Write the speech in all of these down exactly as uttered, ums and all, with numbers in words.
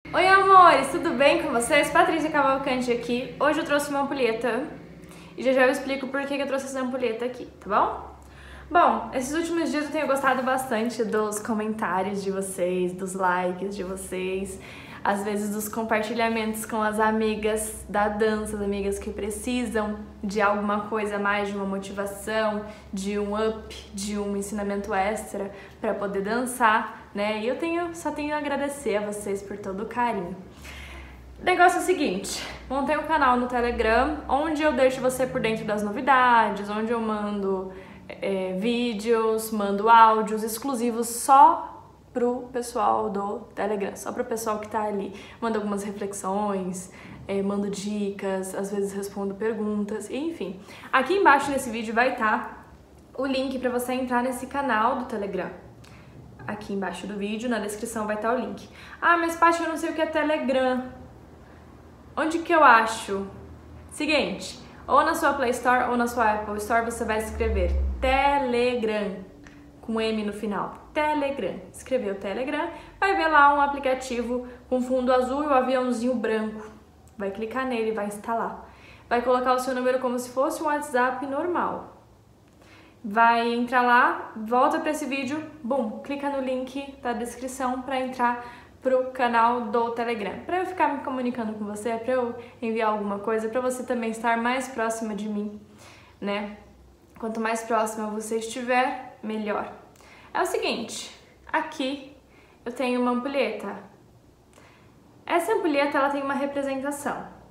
Oi amores, tudo bem com vocês? Patrícia Cavalcante aqui. Hoje eu trouxe uma ampulheta e já já eu explico por que eu trouxe essa ampulheta aqui, tá bom? Bom, esses últimos dias eu tenho gostado bastante dos comentários de vocês, dos likes de vocês, às vezes dos compartilhamentos com as amigas da dança, as amigas que precisam de alguma coisa a mais, de uma motivação, de um up, de um ensinamento extra para poder dançar, né? E eu tenho, só tenho a agradecer a vocês por todo o carinho. O negócio é o seguinte, montei um canal no Telegram, onde eu deixo você por dentro das novidades, onde eu mando é, vídeos, mando áudios exclusivos só pro pessoal do Telegram, só pro pessoal que tá ali. Mando algumas reflexões, é, mando dicas, às vezes respondo perguntas, enfim. Aqui embaixo nesse vídeo vai estar o link para você entrar nesse canal do Telegram. Aqui embaixo do vídeo, na descrição, vai estar o link. Ah, mas Paty, eu não sei o que é Telegram. Onde que eu acho? Seguinte, ou na sua Play Store ou na sua Apple Store você vai escrever Telegram, com M no final. Telegram. Escreveu Telegram, vai ver lá um aplicativo com fundo azul e o aviãozinho branco. Vai clicar nele, vai instalar. Vai colocar o seu número como se fosse um WhatsApp normal. Vai entrar lá, volta para esse vídeo, bum, clica no link da descrição para entrar pro canal do Telegram. Para eu ficar me comunicando com você, para eu enviar alguma coisa, para você também estar mais próxima de mim, né? Quanto mais próxima você estiver, melhor. É o seguinte, aqui eu tenho uma ampulheta. Essa ampulheta, ela tem uma representação.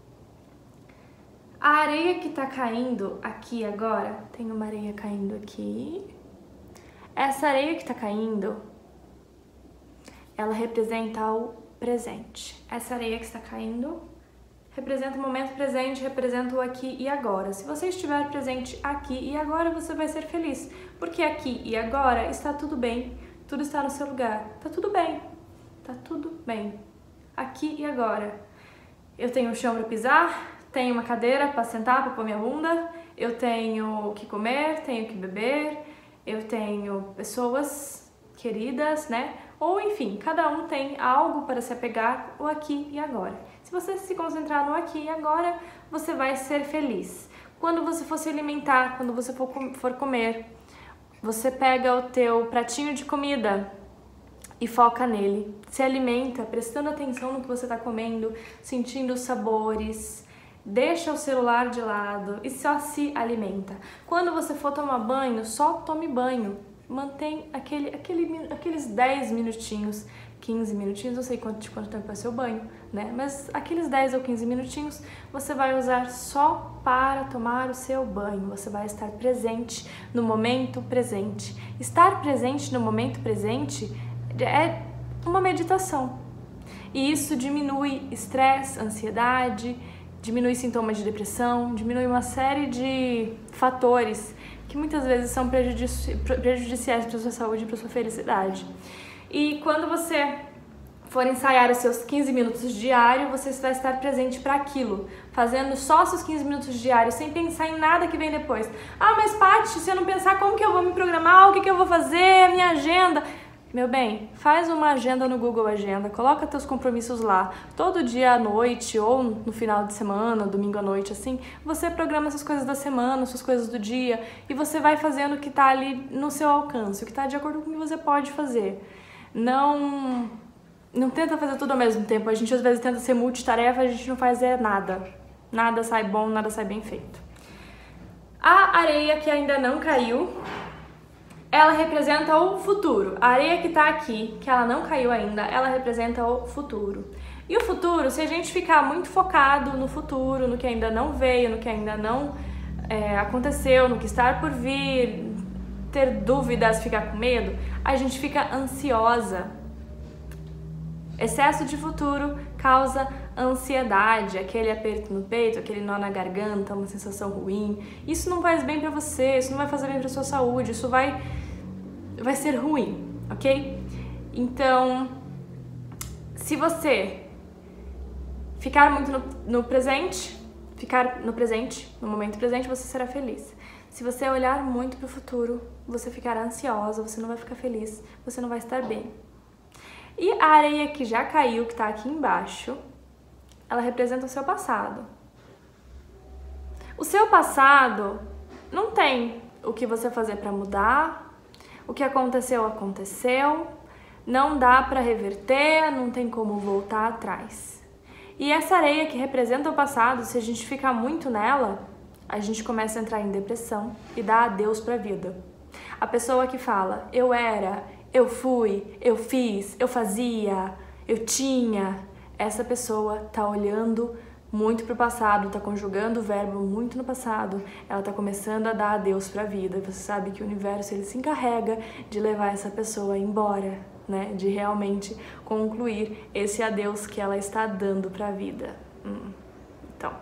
A areia que tá caindo aqui agora, tem uma areia caindo aqui. Essa areia que tá caindo, ela representa o presente. Essa areia que está caindo representa o momento presente, representa o aqui e agora. Se você estiver presente aqui e agora, você vai ser feliz. Porque aqui e agora está tudo bem, tudo está no seu lugar. Tá tudo bem, tá tudo bem. Aqui e agora. Eu tenho um chão para pisar, tenho uma cadeira para sentar, para pôr minha bunda, eu tenho o que comer, tenho o que beber, eu tenho pessoas queridas, né? Ou enfim, cada um tem algo para se apegar, o aqui e agora. Se você se concentrar no aqui e agora, você vai ser feliz. Quando você for se alimentar, quando você for, for comer, você pega o teu pratinho de comida e foca nele. Se alimenta, prestando atenção no que você está comendo, sentindo os sabores. Deixa o celular de lado e só se alimenta. Quando você for tomar banho, só tome banho. Mantém aquele, aquele, aqueles dez minutinhos, quinze minutinhos, não sei quanto, de quanto tempo é seu banho, né? Mas aqueles dez ou quinze minutinhos você vai usar só para tomar o seu banho. Você vai estar presente no momento presente. Estar presente no momento presente é uma meditação. E isso diminui estresse, ansiedade, diminui sintomas de depressão, diminui uma série de fatores que muitas vezes são prejudici prejudiciais para a sua saúde e para a sua felicidade. E quando você for ensaiar os seus quinze minutos diários, você vai estar presente para aquilo, fazendo só seus quinze minutos diários, sem pensar em nada que vem depois. Ah, mas Paty, se eu não pensar como que eu vou me programar, o que que eu vou fazer, a minha agenda... Meu bem, faz uma agenda no Google Agenda, coloca teus compromissos lá. Todo dia à noite ou no final de semana, domingo à noite, assim, você programa essas coisas da semana, suas coisas do dia e você vai fazendo o que tá ali no seu alcance, o que tá de acordo com o que você pode fazer. Não, não tenta fazer tudo ao mesmo tempo. A gente às vezes tenta ser multitarefa, a gente não faz é nada. Nada sai bom, nada sai bem feito. A areia que ainda não caiu, ela representa o futuro. A areia que tá aqui, que ela não caiu ainda, ela representa o futuro. E o futuro, se a gente ficar muito focado no futuro, no que ainda não veio, no que ainda não é, aconteceu, no que está por vir, ter dúvidas, ficar com medo, a gente fica ansiosa. Excesso de futuro causa ansiedade, aquele aperto no peito, aquele nó na garganta, uma sensação ruim. Isso não faz bem pra você, isso não vai fazer bem pra sua saúde, isso vai, vai ser ruim, ok? Então, se você ficar muito no, no presente, ficar no presente, no momento presente, você será feliz. Se você olhar muito pro futuro, você ficará ansiosa, você não vai ficar feliz, você não vai estar bem. E a areia que já caiu, que tá aqui embaixo, ela representa o seu passado. O seu passado não tem o que você fazer para mudar, o que aconteceu, aconteceu, não dá para reverter, não tem como voltar atrás. E essa areia que representa o passado, se a gente ficar muito nela, a gente começa a entrar em depressão e dá adeus para a vida. A pessoa que fala, eu era, eu fui, eu fiz, eu fazia, eu tinha, essa pessoa tá olhando muito para o passado, tá conjugando o verbo muito no passado, ela tá começando a dar adeus para a vida. E você sabe que o universo ele se encarrega de levar essa pessoa embora, né? De realmente concluir esse adeus que ela está dando para a vida. Hum. Então,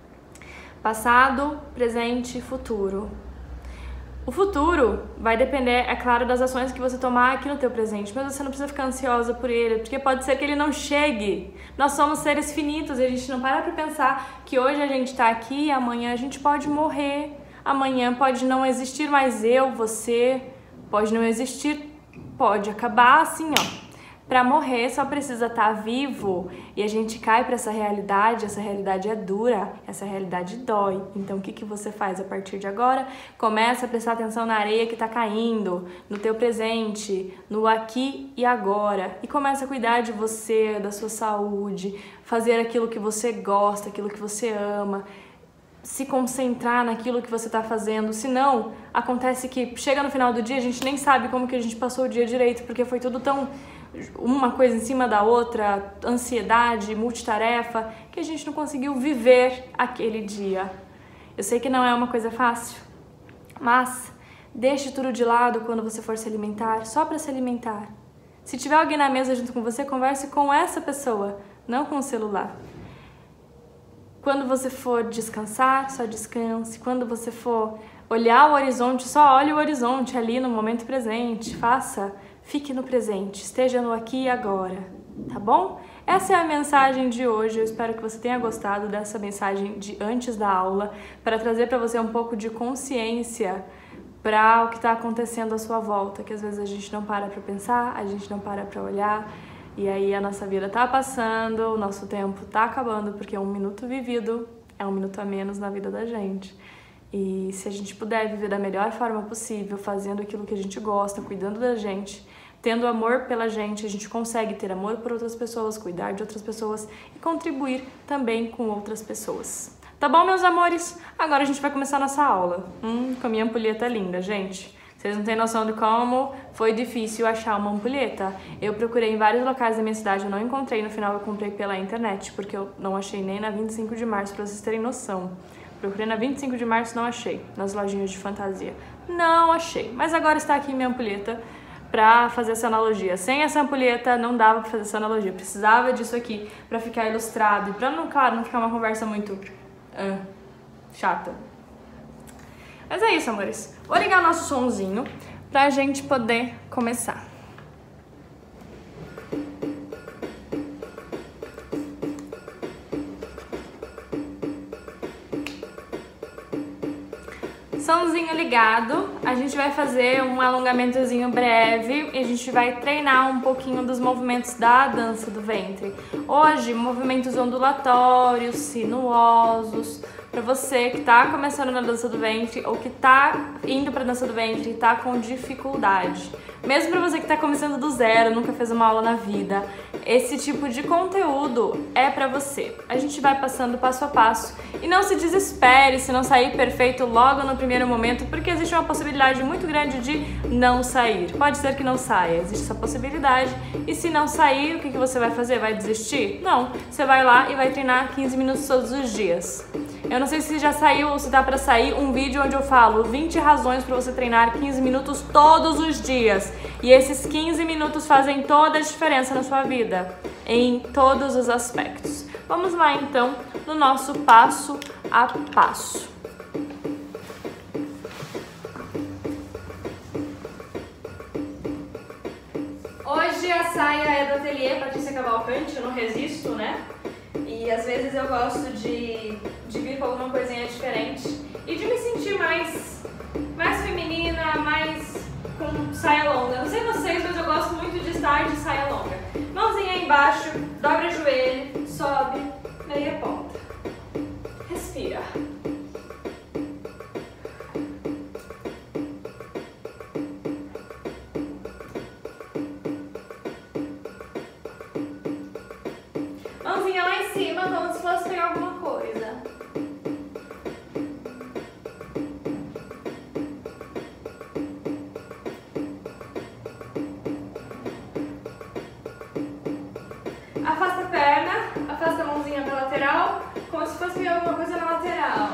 passado, presente e futuro. O futuro vai depender, é claro, das ações que você tomar aqui no teu presente, mas você não precisa ficar ansiosa por ele, porque pode ser que ele não chegue. Nós somos seres finitos e a gente não para pra pensar que hoje a gente tá aqui e amanhã a gente pode morrer. Amanhã pode não existir mais eu, você, pode não existir, pode acabar assim, ó. Pra morrer só precisa estar vivo e a gente cai pra essa realidade, essa realidade é dura, essa realidade dói. Então o que, que você faz a partir de agora? Começa a prestar atenção na areia que tá caindo, no teu presente, no aqui e agora. E começa a cuidar de você, da sua saúde, fazer aquilo que você gosta, aquilo que você ama, se concentrar naquilo que você tá fazendo. Senão, acontece que chega no final do dia, a gente nem sabe como que a gente passou o dia direito, porque foi tudo tão... uma coisa em cima da outra, ansiedade, multitarefa, que a gente não conseguiu viver aquele dia. Eu sei que não é uma coisa fácil, mas deixe tudo de lado quando você for se alimentar, só para se alimentar. Se tiver alguém na mesa junto com você, converse com essa pessoa, não com o celular. Quando você for descansar, só descanse. Quando você for olhar o horizonte, só olhe o horizonte ali no momento presente. Faça, fique no presente, esteja no aqui e agora, tá bom? Essa é a mensagem de hoje. Eu espero que você tenha gostado dessa mensagem de antes da aula, para trazer para você um pouco de consciência para o que está acontecendo à sua volta, que às vezes a gente não para para pensar, a gente não para para olhar. E aí a nossa vida tá passando, o nosso tempo tá acabando, porque um minuto vivido é um minuto a menos na vida da gente. E se a gente puder viver da melhor forma possível, fazendo aquilo que a gente gosta, cuidando da gente, tendo amor pela gente, a gente consegue ter amor por outras pessoas, cuidar de outras pessoas e contribuir também com outras pessoas. Tá bom, meus amores? Agora a gente vai começar a nossa aula. Hum, com a minha ampulheta linda, gente. Vocês não têm noção de como foi difícil achar uma ampulheta. Eu procurei em vários locais da minha cidade, eu não encontrei, no final eu comprei pela internet, porque eu não achei nem na vinte e cinco de março, pra vocês terem noção. Procurei na vinte e cinco de março, não achei, nas lojinhas de fantasia. Não achei, mas agora está aqui minha ampulheta pra fazer essa analogia. Sem essa ampulheta não dava pra fazer essa analogia, precisava disso aqui pra ficar ilustrado e pra, não, claro, não ficar uma conversa muito uh, chata. Mas é isso, amores. Vou ligar nosso sonzinho pra gente poder começar. Somzinho ligado, a gente vai fazer um alongamentozinho breve e a gente vai treinar um pouquinho dos movimentos da dança do ventre. Hoje, movimentos ondulatórios, sinuosos, para você que tá começando na dança do ventre ou que tá indo pra dança do ventre e tá com dificuldade. Mesmo para você que tá começando do zero, nunca fez uma aula na vida, esse tipo de conteúdo é para você. A gente vai passando passo a passo e não se desespere se não sair perfeito logo no primeiro momento, porque existe uma possibilidade muito grande de não sair. Pode ser que não saia, existe essa possibilidade. E se não sair, o que que você vai fazer? Vai desistir? Não, você vai lá e vai treinar quinze minutos todos os dias. Eu não sei se já saiu ou se dá pra sair um vídeo onde eu falo vinte razões para você treinar quinze minutos todos os dias. E esses quinze minutos fazem toda a diferença na sua vida, em todos os aspectos. Vamos lá então no nosso passo a passo. Hoje a saia é do ateliê Patrícia Cavalcante, eu não resisto, né? E às vezes eu gosto de, de vir com alguma coisinha diferente e de me sentir mais, mais feminina, mais com saia longa. Não sei vocês, mas eu gosto muito de estar de saia longa. Mãozinha aí embaixo, dobra o joelho, sobe, meia ponta. Respira. Mãozinha lá em cima, como se fosse pegar alguma coisa. Afasta a perna, afasta a mãozinha da lateral, como se fosse pegar alguma coisa na lateral.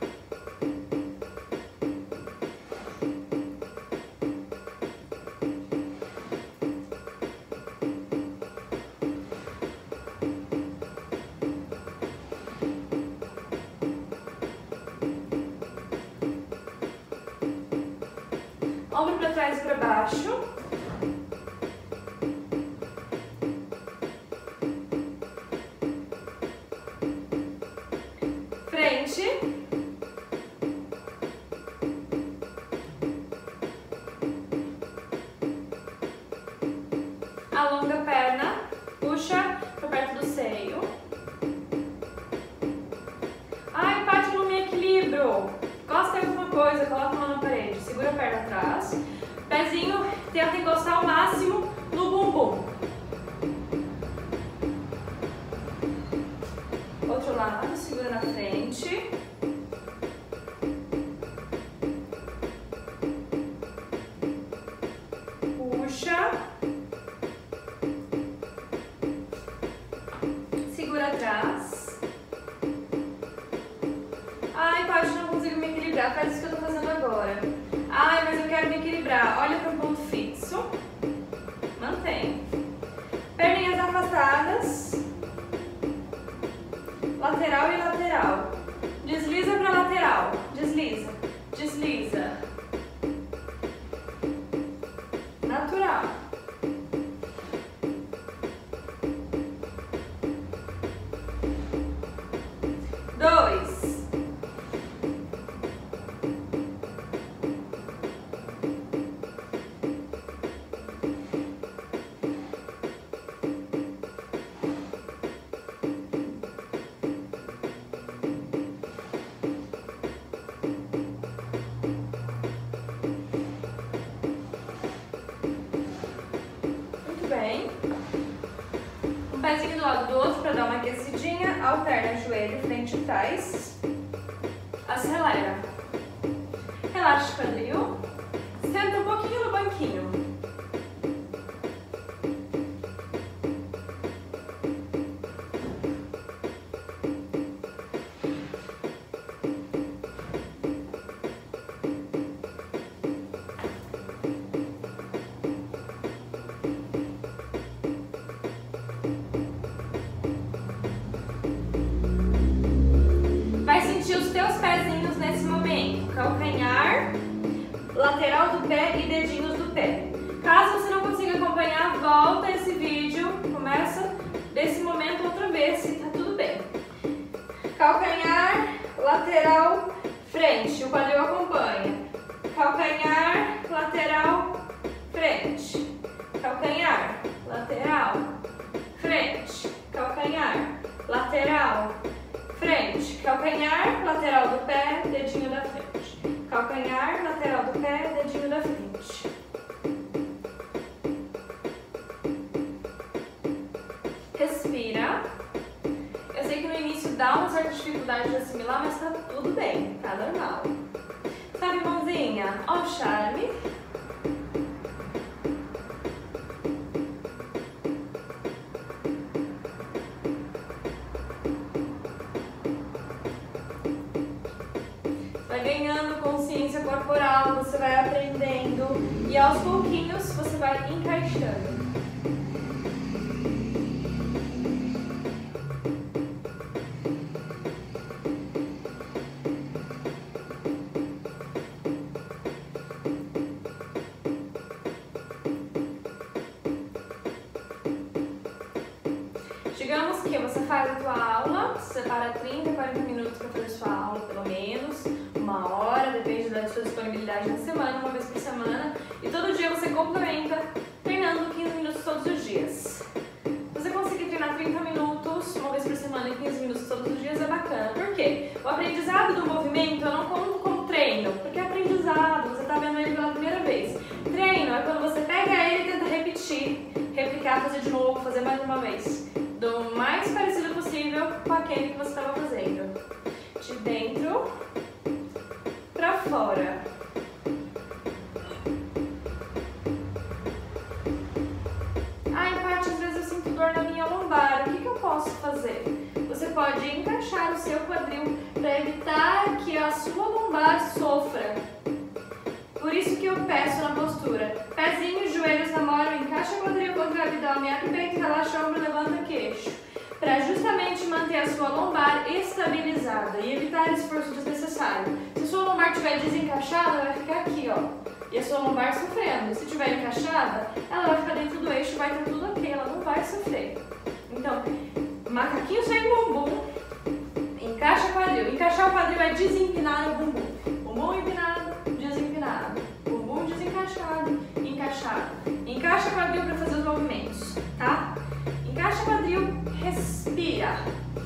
Ombro para trás e para baixo. Frente. Alonga a perna, puxa para perto do seio. Ai, Paty, não me equilibro. Gosta de alguma coisa, coloca a mão na parede, segura a perna atrás. Pezinho, tenta encostar ao máximo no bumbum. Outro lado, segura na frente. Puxa. Segura atrás. Ai, Paty, não consigo me equilibrar. Faz isso que eu tô fazendo agora. Ai, mas eu quero me equilibrar. Olha para o ponto fixo. Mantém. Perninhas afastadas. Lateral e lateral. Desliza para lateral. Desliza. Desliza. Natural. Dois. Bem. Um pezinho do lado do outro para dar uma aquecidinha. Alterna joelho, frente e trás. Acelera. Relaxa o quadril. Senta um pouquinho no banquinho. Os teus pezinhos nesse momento, calcanhar, lateral do pé e dedinhos do pé. Caso você não consiga acompanhar, volta esse vídeo, começa desse momento outra vez, se tá tudo bem. Calcanhar, lateral, frente, o quadril acompanha. Calcanhar, lateral, frente. Calcanhar, lateral, frente. Calcanhar, lateral, frente, calcanhar, lateral do pé, dedinho da frente. Calcanhar, lateral do pé, dedinho da frente. Respira. Eu sei que no início dá uma certa dificuldade de assimilar, mas tá tudo bem, tá normal. Sabe, mãozinha? Ó o charme. Vai ganhando consciência corporal, você vai aprendendo e aos pouquinhos você vai encaixando. Digamos que você faz a tua aula, você separa trinta, quarenta minutos para fazer sua aula, pelo menos, uma hora, depende da sua disponibilidade na semana, uma vez por semana. E todo dia você complementa treinando quinze minutos todos os dias. Você conseguir treinar trinta minutos, uma vez por semana e quinze minutos todos os dias é bacana. Por quê? O aprendizado do movimento eu não conto como treino, porque é aprendizado, você está vendo ele pela primeira vez. Treino é quando você pega ele e tenta repetir, replicar, fazer de novo, fazer mais uma vez. Do mais parecido possível com aquele que você estava fazendo. De dentro para fora. Ai, Paty, às vezes eu sinto dor na minha lombar. O que, que eu posso fazer? Você pode encaixar o seu quadril para evitar que a sua lombar sofra. Por isso que eu peço na postura. Pezinhos, joelhos namoram, encaixa o quadril contra o abdômen, abre o peito, relaxa o ombro, levanta o queixo. Para justamente manter a sua lombar estabilizada e evitar esforço desnecessário. Se a sua lombar estiver desencaixada, vai ficar aqui, ó. E a sua lombar sofrendo. Se estiver encaixada, ela vai ficar dentro do eixo, vai estar tudo ok, ela não vai sofrer. Então, macaquinho sem bumbum, encaixa o quadril. Encaixar o quadril é desempinar o bumbum. Bumbum empinado, desempinado. Bumbum desencaixado, encaixado. Encaixa o quadril para fazer os movimentos, tá? Encaixa o quadril, respira.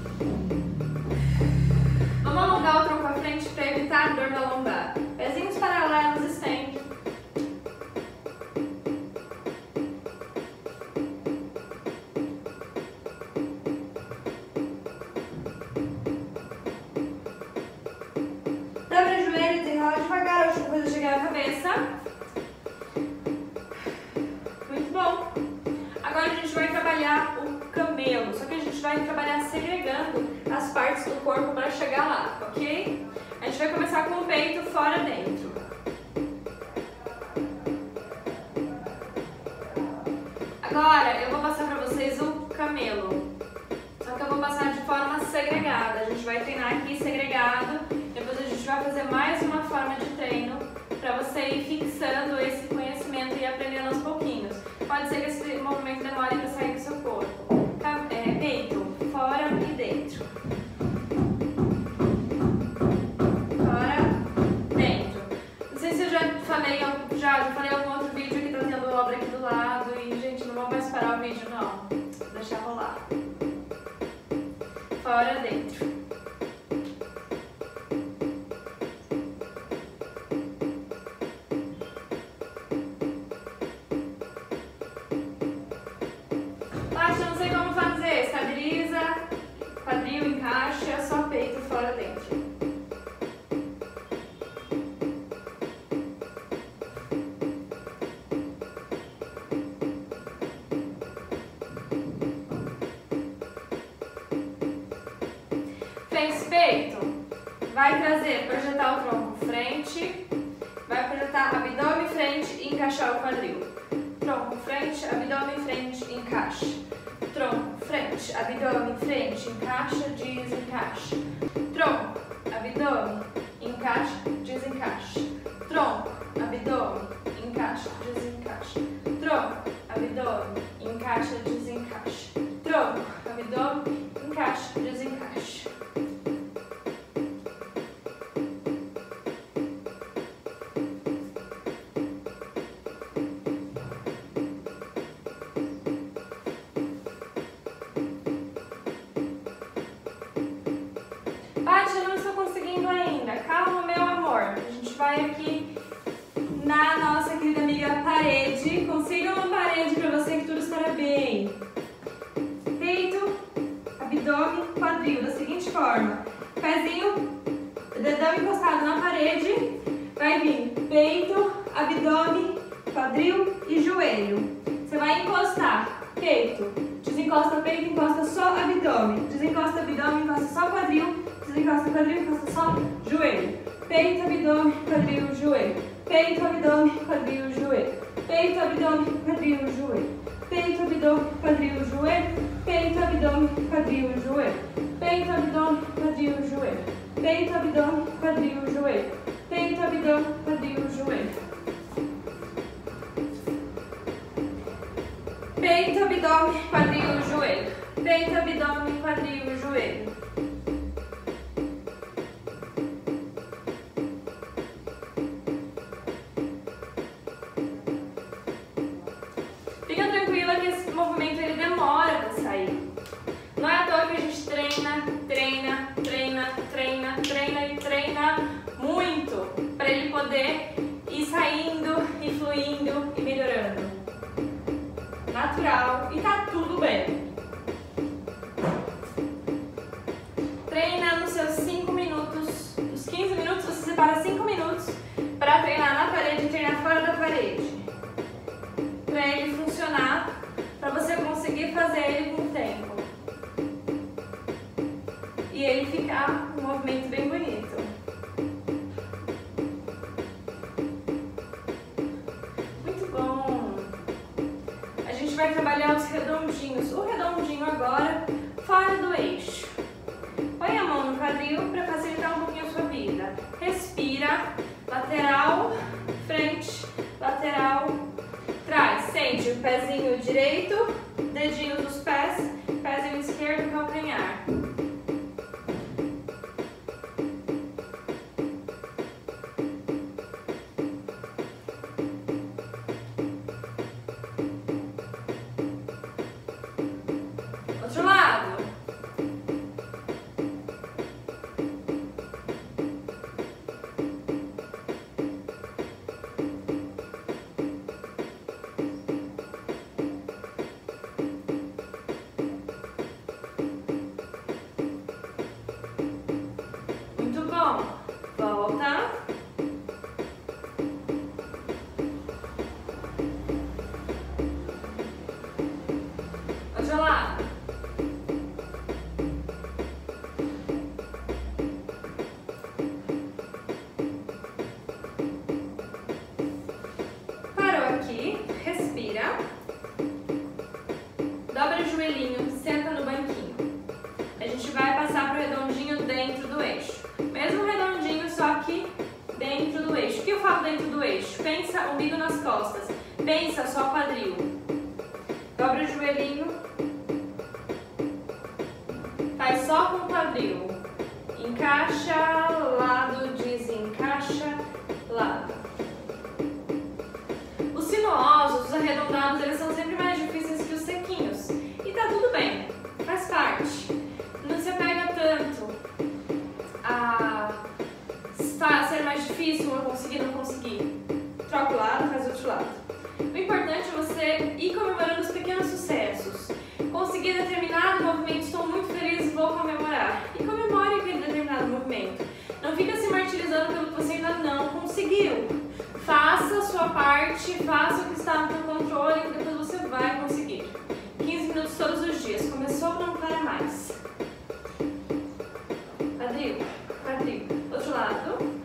Vamos alongar o tronco à frente para evitar dor na lombar. Pezinhos paralelos, estende. Dobra o joelho, desenrola devagar, a última coisa chegar à cabeça. Muito bom. Agora a gente vai trabalhar o camelo, só que a gente vai trabalhar segregando as partes do corpo para chegar lá, ok? A gente vai começar com o peito fora dentro. Agora eu vou passar para vocês o camelo, só que eu vou passar de forma segregada. A gente vai treinar aqui segregado, depois a gente vai fazer mais uma forma de treino para você ir fixando esse conhecimento e aprendendo aos pouquinhos. Pode ser que esse movimento demore para sair do seu corpo. É, peito, fora e dentro. Fora, dentro. Não sei se eu já falei, já, já falei em algum outro vídeo que tá tendo obra aqui do lado e, gente, não vou mais parar o vídeo, não. Vou deixar rolar. Fora, dentro. Quadril, encaixa, só peito, fora, dentro. Fez peito? Vai trazer, projetar o tronco frente, vai projetar abdômen frente e encaixar o quadril. Tronco frente, abdômen frente, encaixa. Tronco, frente, abdômen, frente, encaixa, desencaixa. Tronco, abdômen, encaixa, desencaixa. Tronco, abdômen, encaixa, desencaixa. Tronco, abdômen, encaixa, desencaixa. Tronco, abdômen, encaixa, desencaixa. Paty, eu não estou conseguindo ainda. Calma, meu amor. A gente vai aqui na nossa querida amiga parede. Consiga uma parede para você que tudo estará bem. Peito, abdômen, quadril. Da seguinte forma. Pezinho, dedão encostado na parede. Vai vir peito, abdômen, quadril e joelho. Você vai encostar peito. Desencosta peito, encosta só abdômen. Desencosta abdômen, encosta só quadril. Desencosta quadril, encosta só joelho. Peito, abdômen, quadril, joelho. Peito, abdômen, quadril, joelho. Peito, abdômen, quadril, joelho. Peito, abdômen, quadril, joelho. Peito, abdômen, quadril, joelho. Peito, abdômen, quadril, joelho. Peito, abdômen, quadril, joelho. Peito, abdômen, quadril, joelho. Peito, abdômen, quadril, joelho. Peito, abdômen, quadril, joelho. natural e tá tudo bem. Treina nos seus cinco minutos, nos quinze minutos você separa cinco minutos para treinar na parede e treinar fora da parede. Para ele funcionar, para você conseguir fazer ele com o tempo. E ele ficar um movimento bem bonito. Muito bom! A gente vai trabalhar os redondinhos. O redondinho agora, fora do eixo. Põe a mão no quadril para facilitar um pouquinho a sua vida. Respira, lateral, frente, lateral, trás. Sente o pezinho direito, dedinhos dos pés, pezinho esquerdo, calcanhar. Outro lado. Muito bom. Volta. Outro lado. Parou aqui, respira. Dobra o joelhinho, senta no banquinho. A gente vai passar pro redondinho dentro do eixo. Mesmo redondinho, só que dentro do eixo. O que eu falo dentro do eixo? Pensa umbigo nas costas. Pensa só quadril. Dobra o joelhinho. Faz só com o quadril. Encaixa, lado, desencaixa, lado. Os sinuosos, os arredondados, eles são sempre mais difíceis que os sequinhos. E tá tudo bem, faz parte. Não se apega tanto a ser mais difícil, não conseguir, não conseguir. Troca o lado, faz outro lado. O importante é você ir comemorando os pequenos sucessos. Conseguir determinado movimento, estou muito feliz, vou comemorar. E comemore aquele determinado movimento. Não fica se martirizando pelo que você ainda não conseguiu. Faça a sua parte, faça o que está no seu controle, que depois você vai conseguir. quinze minutos todos os dias. Começou, não para mais. Quadril, quadril. Outro lado.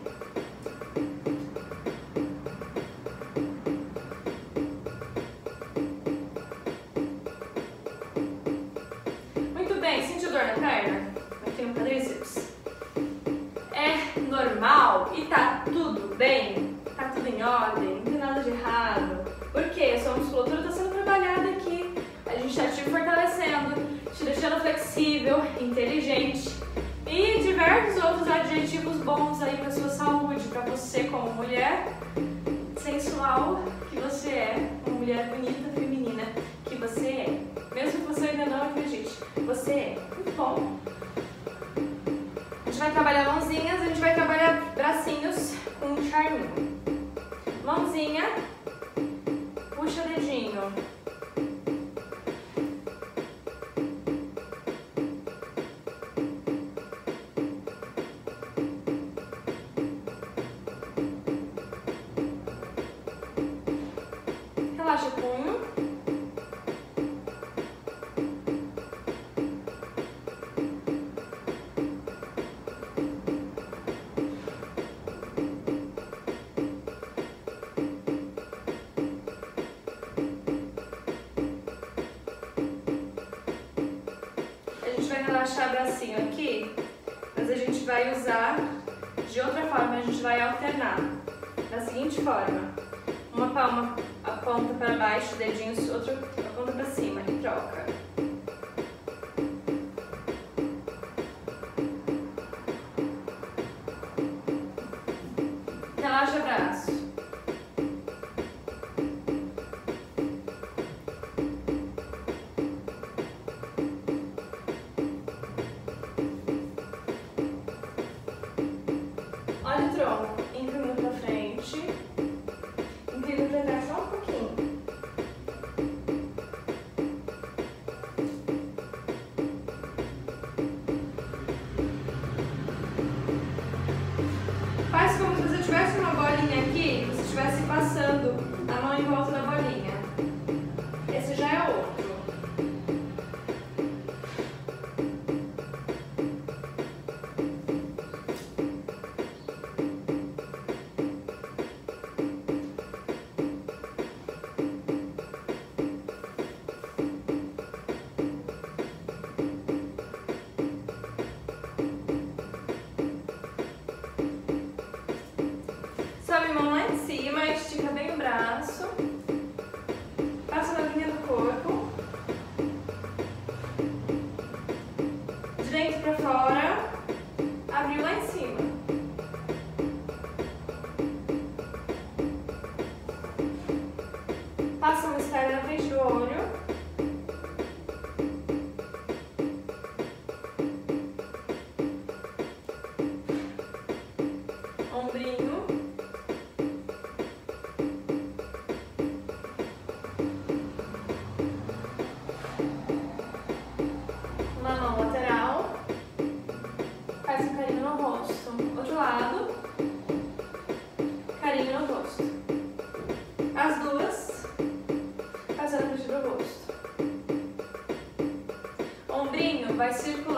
Muito bem, sentiu dor na perna? Aqui no quadríceps? É normal e tá tudo bem? Tá tudo em ordem? Não tem nada de errado? Porque a sua musculatura está sendo trabalhada aqui. A gente está te fortalecendo, te deixando flexível, inteligente e diversos outros adjetivos bons aí para sua saúde, para você como mulher sensual que você é, uma mulher bonita, feminina que você é. Mesmo que você ainda não acredite, você é. Muito bom. A gente vai trabalhar mãozinhas, a gente vai trabalhar bracinhos com um charminho. Mãozinha, puxa dedinho. Relaxa o punho. A gente vai relaxar o bracinho aqui, mas a gente vai usar de outra forma, a gente vai alternar da seguinte forma: uma palma aponta para baixo, dedinhos, outra aponta para cima e troca. Relaxa o braço. Olha o tronco, inclina para frente, inclina para trás só um pouquinho.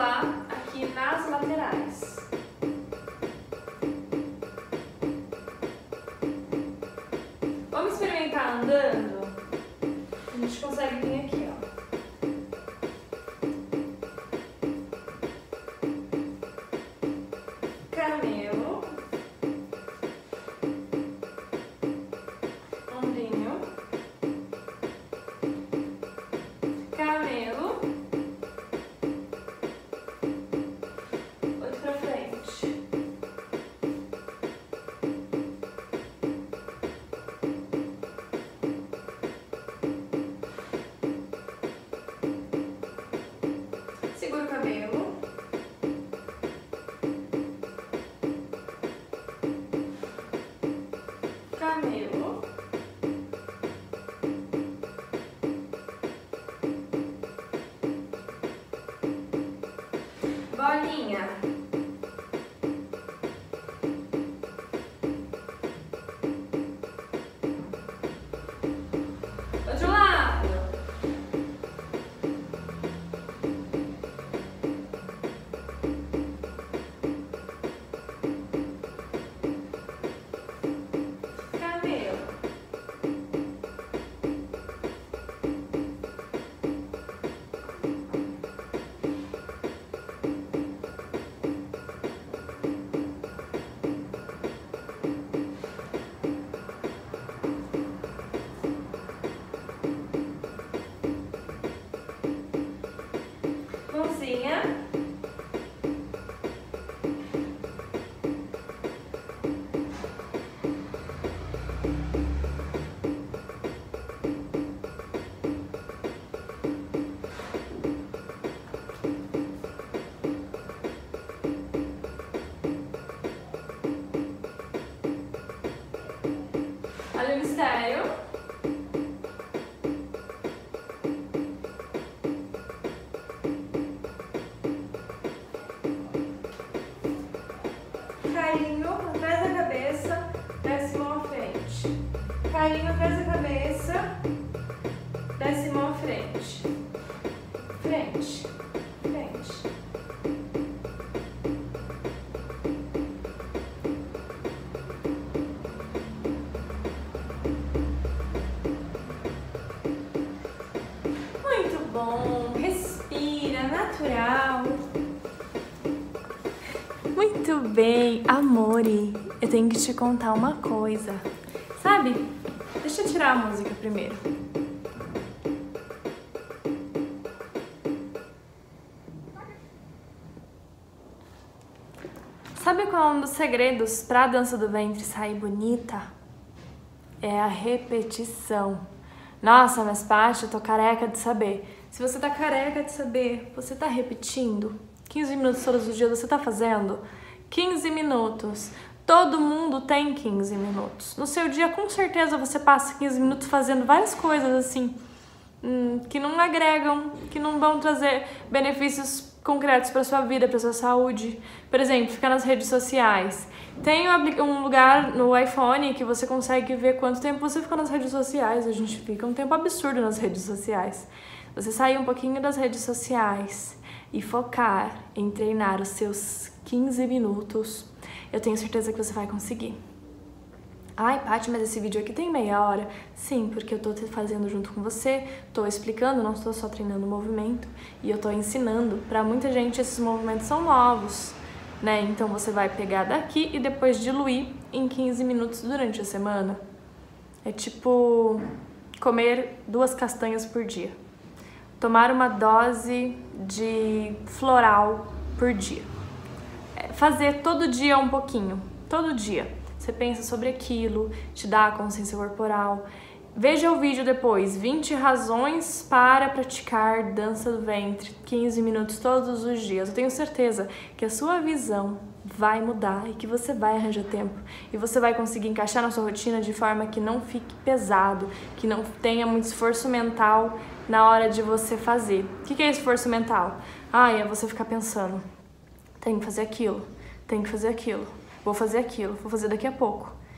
lá aqui nas laterais. Vamos experimentar andando? A gente consegue vir aqui, ó. Camelo. Ombrinho. Camelo. Outro pra frente. Segura o cabelo. Camelo. Bolinha. Outro lado. Camelo. Mãozinha. Olha o mistério. Carinho atrás da cabeça, desce mão à frente. Carinho atrás da cabeça, desce mão à frente. Frente, frente. Muito bom, respira, natural. Muito bem, amore, eu tenho que te contar uma coisa, sabe? Deixa eu tirar a música primeiro. Sabe qual é um dos segredos para a dança do ventre sair bonita? É a repetição. Nossa, mas Paty, eu tô careca de saber. Se você tá careca de saber, você tá repetindo? quinze minutos todos os dias você tá fazendo? quinze minutos. Todo mundo tem quinze minutos. No seu dia, com certeza, você passa quinze minutos fazendo várias coisas assim, hum, que não agregam, que não vão trazer benefícios concretos para sua vida, para sua saúde. Por exemplo, ficar nas redes sociais. Tem um lugar no iPhone que você consegue ver quanto tempo você fica nas redes sociais. A gente fica um tempo absurdo nas redes sociais. Você sair um pouquinho das redes sociais e focar em treinar os seus quinze minutos, eu tenho certeza que você vai conseguir. Ai, Paty, mas esse vídeo aqui tem meia hora. Sim, porque eu tô fazendo junto com você, tô explicando, não estou só treinando o movimento, e eu tô ensinando. Pra muita gente esses movimentos são novos, né? Então você vai pegar daqui e depois diluir em quinze minutos durante a semana. É tipo comer duas castanhas por dia. Tomar uma dose de floral por dia. Fazer todo dia um pouquinho, todo dia. Você pensa sobre aquilo, te dá a consciência corporal. Veja o vídeo depois, vinte razões para praticar dança do ventre, quinze minutos todos os dias. Eu tenho certeza que a sua visão vai mudar e que você vai arranjar tempo. E você vai conseguir encaixar na sua rotina de forma que não fique pesado, que não tenha muito esforço mental na hora de você fazer. O que é esforço mental? Ah, é você ficar pensando, tem que fazer aquilo, tem que fazer aquilo. Vou fazer aquilo, vou fazer daqui a pouco.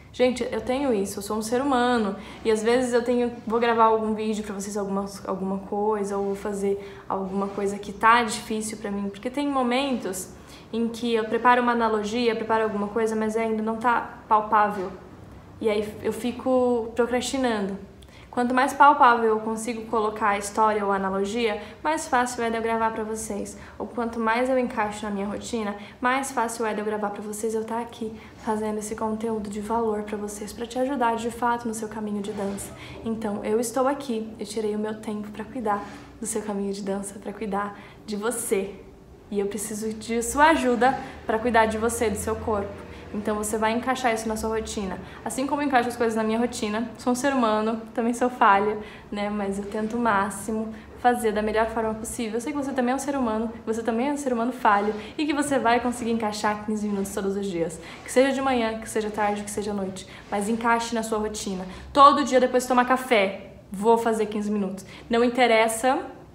Gente, eu tenho isso, eu sou um ser humano e às vezes eu tenho, vou gravar algum vídeo pra vocês, alguma, alguma coisa, ou vou fazer alguma coisa que tá difícil pra mim, porque tem momentos em que eu preparo uma analogia, preparo alguma coisa, mas ainda não tá palpável e aí eu fico procrastinando. Quanto mais palpável eu consigo colocar a história ou a analogia, mais fácil é de eu gravar pra vocês. Ou quanto mais eu encaixo na minha rotina, mais fácil é de eu gravar pra vocês, eu estar aqui fazendo esse conteúdo de valor pra vocês, pra te ajudar de fato no seu caminho de dança. Então, eu estou aqui, eu tirei o meu tempo pra cuidar do seu caminho de dança, pra cuidar de você. E eu preciso de sua ajuda pra cuidar de você, do seu corpo. Então você vai encaixar isso na sua rotina. Assim como eu encaixo as coisas na minha rotina, sou um ser humano, também sou falha, né? Mas eu tento o máximo fazer da melhor forma possível. Eu sei que você também é um ser humano, você também é um ser humano falho e que você vai conseguir encaixar quinze minutos todos os dias. Que seja de manhã, que seja tarde, que seja noite. Mas encaixe na sua rotina. Todo dia depois de tomar café, vou fazer quinze minutos. Não interessa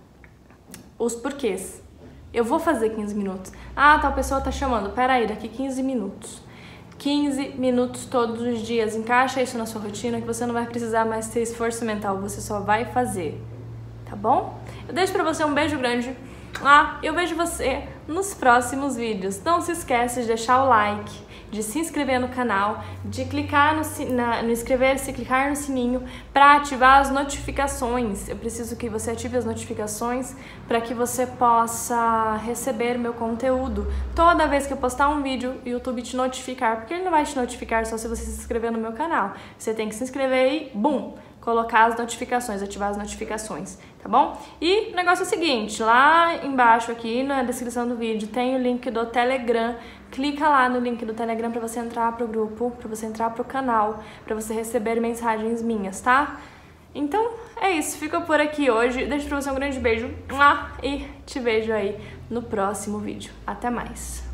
os porquês. Eu vou fazer quinze minutos. Ah, tal pessoa tá chamando. Peraí, daqui quinze minutos. quinze minutos todos os dias, encaixa isso na sua rotina que você não vai precisar mais ter esforço mental, você só vai fazer, tá bom? Eu deixo pra você um beijo grande, ah, eu vejo você nos próximos vídeos. Não se esquece de deixar o like, de se inscrever no canal, de clicar no, na, no inscrever-se, clicar no sininho para ativar as notificações. Eu preciso que você ative as notificações para que você possa receber meu conteúdo. Toda vez que eu postar um vídeo, o YouTube te notificar, porque ele não vai te notificar só se você se inscrever no meu canal. Você tem que se inscrever e, bum, colocar as notificações, ativar as notificações, tá bom? E o negócio é o seguinte, lá embaixo aqui na descrição do vídeo tem o link do Telegram. Clica lá no link do Telegram para você entrar pro grupo, para você entrar pro canal, para você receber mensagens minhas, tá? Então, é isso. Fico por aqui hoje. Deixo pra você um grande beijo e te vejo aí no próximo vídeo. Até mais!